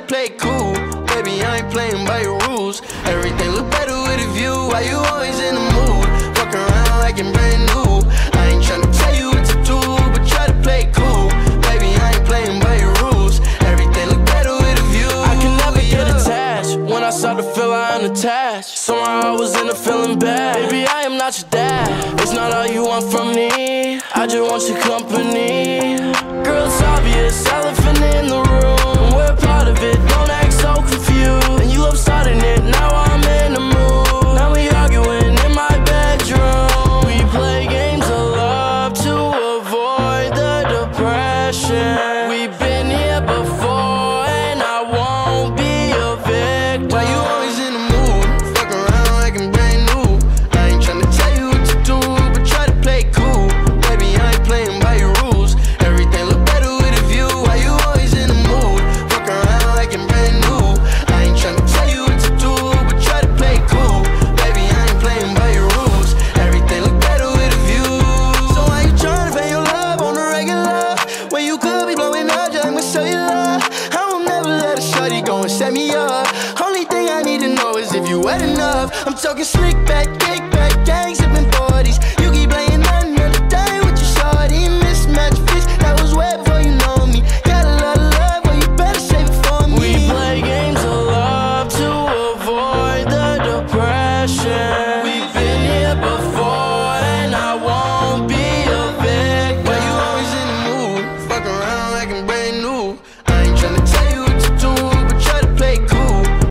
play cool. Baby, I ain't playing by your rules. Everything look better with a view. Why you always in the mood? Fuck around like I'm brand new. I ain't tryna tell you what to do, but try to play cool. Baby, I ain't playing by your rules. Everything look better with a view. I can never get attached. When I start to feel I'm unattached, somehow I was in a feeling bad. Baby, I am not your dad. It's not all you want from me. I just want your company. Girl, it's obvious, elephant in the room. We're part of it, don't act so confused. And you love starting it, now I'm in the mood. Now we arguing in my bedroom. We play games of love to avoid the depression. We've been here before and I won't be a victim. Why you always in the mood? Fuck around like I'm brand new. I ain't tryna tell you what to do, but try to play cool. Baby, I ain't playing by your rules. Everything look better with a view. Why you always in the mood? Fuck around like I'm brand new. I ain't tryna tell you what to do, but try to play cool. Baby, I ain't playing by your rules. Everything look better with a view. So why you tryna pay your love on the regular when you could be blowing up just like my cellular? I will never let a shorty go and set me up. Only thing I need to know is if you wet enough. I'm talking slick back, kick back, gangs.